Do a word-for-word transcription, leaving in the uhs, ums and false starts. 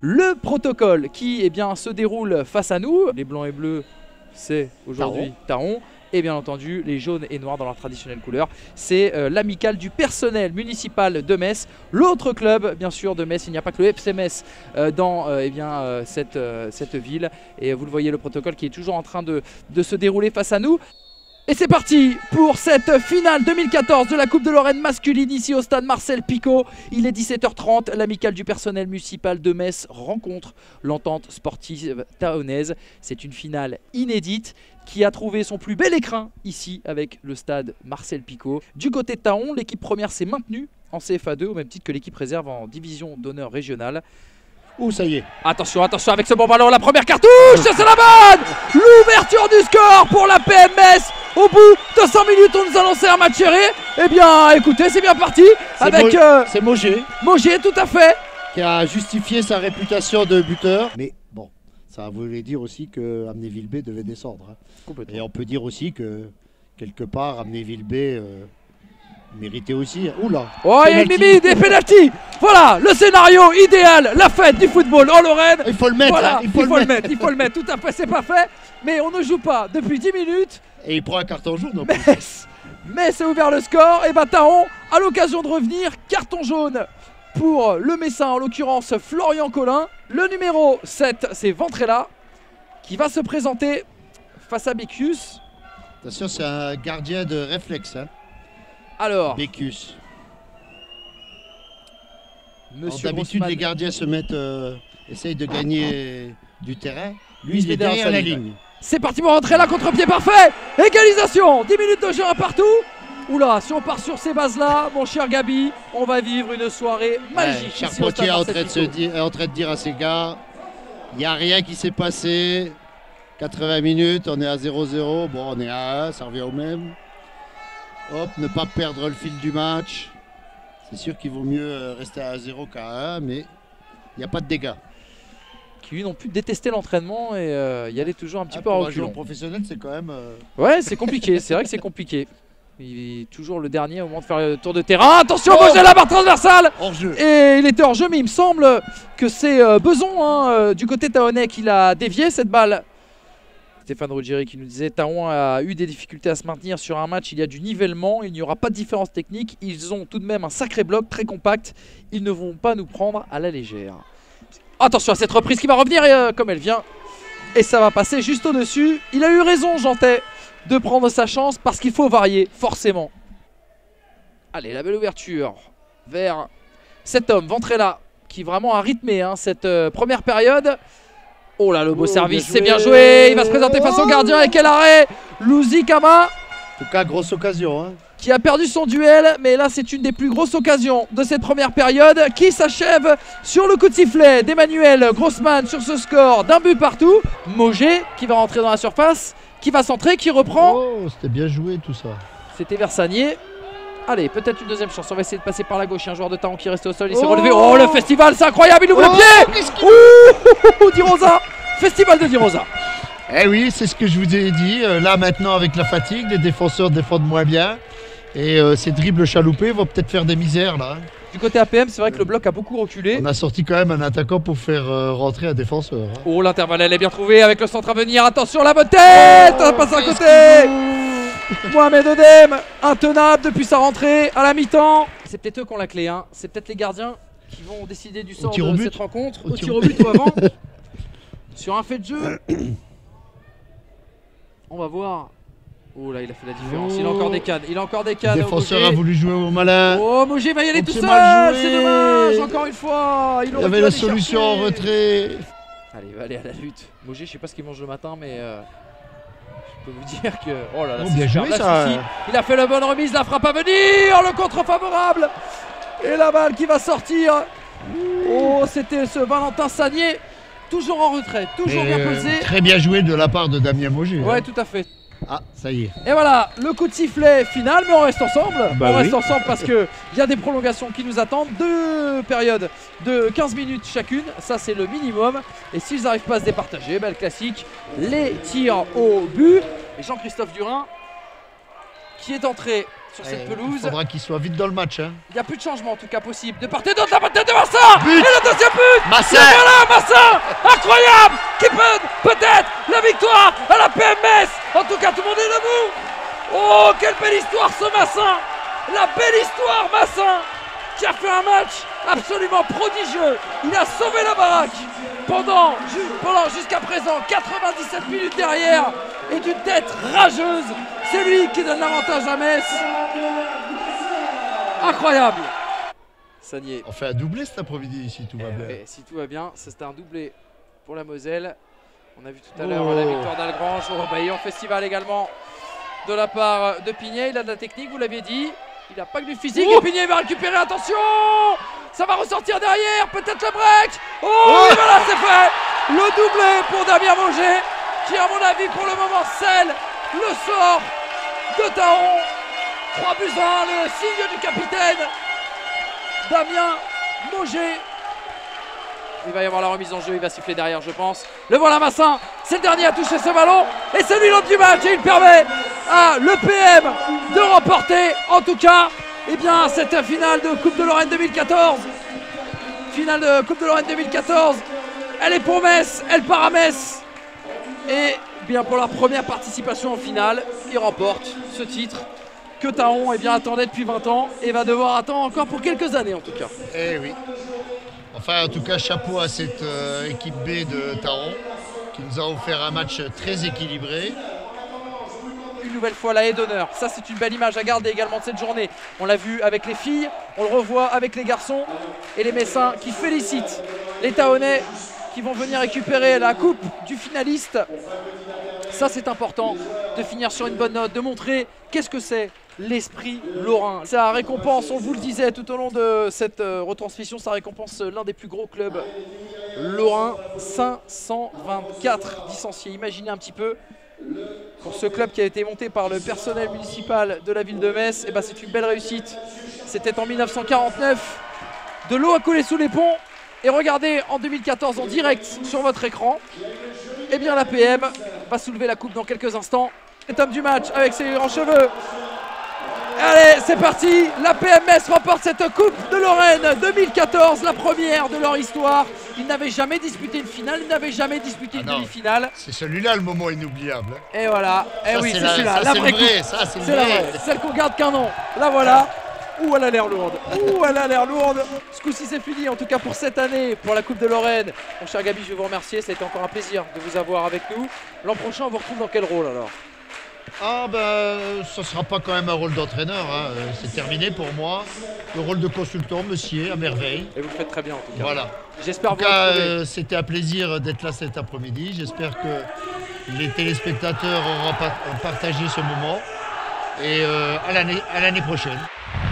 Le protocole qui eh bien, se déroule face à nous. Les blancs et bleus, c'est aujourd'hui Taron. Et bien entendu, les jaunes et noirs dans leur traditionnelle couleur. C'est euh, l'amicale du personnel municipal de Metz. L'autre club, bien sûr, de Metz. Il n'y a pas que le F C Metz euh, dans euh, eh bien, euh, cette, euh, cette ville. Et vous le voyez, le protocole qui est toujours en train de, de se dérouler face à nous. Et c'est parti pour cette finale deux mille quatorze de la Coupe de Lorraine masculine ici au stade Marcel Picot. Il est dix-sept heures trente, l'amicale du personnel municipal de Metz rencontre l'entente sportive taonnaise. C'est une finale inédite qui a trouvé son plus bel écrin ici avec le stade Marcel Picot. Du côté de Taon, l'équipe première s'est maintenue en C F A deux au même titre que l'équipe réserve en division d'honneur régionale. Ouh, ça y est. Attention, attention avec ce bon ballon, la première cartouche, c'est la bonne. L'ouverture du score pour la P M Metz. Au bout de cent minutes, on nous annonçait un match serré. Eh bien, écoutez, c'est bien parti. Avec euh, c'est Mogé. Mogé, tout à fait. Qui a justifié sa réputation de buteur. Mais bon, ça voulait dire aussi que Amnéville B devait descendre. Hein. Et on peut dire aussi que, quelque part, Amnéville B... Euh, mérité aussi. Oula. Oh, il y a Mimi, des pénaltys. Voilà, le scénario idéal, la fête du football en Lorraine. Il faut le mettre. Voilà, hein, il faut, il le, faut mettre. le mettre. Il faut le mettre, tout à fait, c'est pas fait. Mais on ne joue pas depuis dix minutes. Et il prend un carton jaune. Non mais mais c'est ouvert le score. Et Bataron a l'occasion de revenir. Carton jaune pour le Messin, en l'occurrence Florian Collin. Le numéro sept, c'est Ventrella qui va se présenter face à Bécus. Attention, c'est un gardien de réflexe. Hein. Alors, Bécus. d'habitude, les gardiens se mettent, euh, essayent de gagner du terrain. Lui, il est derrière la ligne. C'est parti pour rentrer là, contre-pied parfait. Égalisation, dix minutes de jeu à partout. Oula, si on part sur ces bases-là, mon cher Gabi, on va vivre une soirée magique. Ouais, Charpentier est en train, de se dire, est en train de dire à ses gars, il n'y a rien qui s'est passé. quatre-vingts minutes, on est à zéro zéro. Bon, on est à un, ça revient au même. Hop, ne pas perdre le fil du match. C'est sûr qu'il vaut mieux rester à zéro qu'à un, mais il n'y a pas de dégâts. Qui lui non plus détester l'entraînement et euh, y aller toujours un petit ah, peu à reculons. reculons. Un joueur professionnel, c'est quand même... Euh... Ouais, c'est compliqué, c'est vrai que c'est compliqué. Il est toujours le dernier au moment de faire le tour de terrain. Attention, oh, Mogé, la barre transversale. Hors-jeu. Et il était hors-jeu, mais il me semble que c'est euh, Beson hein, euh, du côté taonnais qui l'a dévié cette balle. Stéphane Ruggieri qui nous disait Taon a eu des difficultés à se maintenir sur un match, il y a du nivellement, il n'y aura pas de différence technique, ils ont tout de même un sacré bloc très compact, ils ne vont pas nous prendre à la légère. Attention à cette reprise qui va revenir et, euh, comme elle vient, et ça va passer juste au-dessus. Il a eu raison Jantet de prendre sa chance parce qu'il faut varier, forcément. Allez, la belle ouverture vers cet homme, Ventrella, qui vraiment a rythmé hein, cette euh, première période. Oh là, le beau oh, service, c'est bien joué. Il va se présenter face au gardien et quel arrêt. Louzikama. En tout cas, grosse occasion. Hein. Qui a perdu son duel, mais là c'est une des plus grosses occasions de cette première période qui s'achève sur le coup de sifflet d'Emmanuel Grossman sur ce score d'un but partout. Mogé qui va rentrer dans la surface, qui va centrer, qui reprend. Oh, c'était bien joué tout ça. C'était Versanier. Allez, peut-être une deuxième chance. On va essayer de passer par la gauche. Il y a un joueur de Taon qui reste au sol. Il s'est oh relevé. Oh, le festival, c'est incroyable. Il ouvre oh, le pied. Ouh, Di Rosa. Festival de Di Rosa. Eh oui, c'est ce que je vous ai dit. Là, maintenant, avec la fatigue, les défenseurs défendent moins bien. Et euh, ces dribbles chaloupés vont peut-être faire des misères, là. Du côté A P M, c'est vrai que le bloc a beaucoup reculé. On a sorti quand même un attaquant pour faire euh, rentrer un défenseur. Hein. Oh, l'intervalle, elle est bien trouvée avec le centre à venir. Attention, la bonne tête. Oh, passe à côté. Mohamed Odem, intenable depuis sa rentrée à la mi-temps. C'est peut-être eux qui ont la clé, hein. C'est peut-être les gardiens qui vont décider du sort de cette rencontre. Au, au tir au but ou avant. Sur un fait de jeu. On va voir. Oh là, il a fait la différence. Oh. Il a encore des cannes. Il a encore des cannes. Le défenseur a voulu jouer au malin. Oh, Mogé va y aller oh, tout seul. C'est dommage. Encore une fois. Il, il y avait la solution chercher. En retrait. Allez, il va aller à la lutte. Mogé, je sais pas ce qu'il mange le matin, mais. Euh... Je peux vous dire que. Oh là là, oh, bien joué là, ça. Ici. Il a fait la bonne remise, la frappe à venir, le contre favorable. Et la balle qui va sortir. Oh, c'était ce Valentin Sagnier. Toujours en retrait, toujours Et bien pesé. Euh, très bien joué de la part de Damien Mogé. Ouais, hein. tout à fait. Ah, ça y est. Et voilà, le coup de sifflet final, mais on reste ensemble. Bah on oui. reste ensemble parce qu'il y a des prolongations qui nous attendent. Deux périodes de quinze minutes chacune, ça c'est le minimum. Et s'ils n'arrivent pas à se départager, bah, le classique, les tirs au but. Et Jean-Christophe Durin qui est entré sur cette Eh, pelouse. Il faudra qu'il soit vite dans le match. Hein. Il n'y a plus de changement en tout cas possible. De part et d'autre, la tête de Massin. But. Et le deuxième but. Massin. Et voilà Massin. Incroyable. Qui peut peut-être la victoire à la P M S. En tout cas, tout le monde est debout. Oh, quelle belle histoire ce Massin. La belle histoire Massin, qui a fait un match absolument prodigieux. Il a sauvé la baraque pendant, pendant jusqu'à présent quatre-vingt-dix-sept minutes derrière, et d'une tête rageuse. C'est lui qui donne l'avantage à Metz. Incroyable. Sagné. On fait un doublé cet après-midi si tout va bien. Et si tout va bien, c'était un doublé pour la Moselle. On a vu tout à l'heure oh. la victoire d'Algrange au Rebaillon Festival également de la part de Pigné. Il a de la technique, vous l'aviez dit. Il n'a pas que du physique. Oh. Et Pigné va récupérer, attention. Ça va ressortir derrière, peut-être le break. Oh, oh. Et voilà, c'est fait. Le doublé pour Damien Mauger, qui à mon avis pour le moment scelle le sort de Taon. trois buts à un, le signe du capitaine Damien Mauger. Il va y avoir la remise en jeu, il va siffler derrière je pense. Le voilà Massin, c'est le dernier à toucher ce ballon. Et c'est lui l'homme du match et il permet à l'E P M de remporter en tout cas eh bien, cette finale de Coupe de Lorraine deux mille quatorze. Finale de Coupe de Lorraine deux mille quatorze. Elle est pour Metz, elle part à Metz. Et bien pour la première participation en finale, il remporte ce titre que Taon eh bien, attendait depuis vingt ans et va devoir attendre encore pour quelques années en tout cas. Eh oui. Enfin, en tout cas, chapeau à cette euh, équipe B de Taon qui nous a offert un match très équilibré. Une nouvelle fois la haie d'honneur. Ça, c'est une belle image à garder également de cette journée. On l'a vu avec les filles, on le revoit avec les garçons et les Messins qui félicitent les Taonnais qui vont venir récupérer la coupe du finaliste. Ça, c'est important de finir sur une bonne note, de montrer qu'est-ce que c'est l'esprit lorrain. Ça récompense, on vous le disait tout au long de cette euh, retransmission, ça récompense l'un des plus gros clubs lorrains, cinq cent vingt-quatre licenciés. Imaginez un petit peu, pour ce club qui a été monté par le personnel municipal de la ville de Metz, et ben c'est une belle réussite. C'était en mille neuf cent quarante-neuf, de l'eau a coulé sous les ponts, et regardez en deux mille quatorze en direct sur votre écran, et bien la P M va soulever la coupe dans quelques instants. Et homme du match avec ses grands cheveux. Allez, c'est parti, la P M S remporte cette Coupe de Lorraine deux mille quatorze, la première de leur histoire. Ils n'avaient jamais disputé une finale, ils n'avaient jamais disputé une ah demi-finale. C'est celui-là le moment inoubliable. Et voilà, et oui, c'est celui-là, la, la vraie vrai, coupe. Ça, c'est la vraie, celle qu'on garde qu'un nom. La voilà. Ouh, elle a l'air lourde. Ouh, elle a l'air lourde. Ce coup-ci, c'est fini, en tout cas pour cette année, pour la Coupe de Lorraine. Mon cher Gabi, je vais vous remercier, ça a été encore un plaisir de vous avoir avec nous. L'an prochain, on vous retrouve dans quel rôle alors ? Ah ben, ça ne sera pas quand même un rôle d'entraîneur, hein. C'est terminé pour moi. Le rôle de consultant, monsieur, à merveille. Et vous le faites très bien en tout cas. Voilà. J'espère vous retrouver. Euh, C'était un plaisir d'être là cet après-midi. J'espère que les téléspectateurs auront partagé ce moment. Et euh, à l'année prochaine.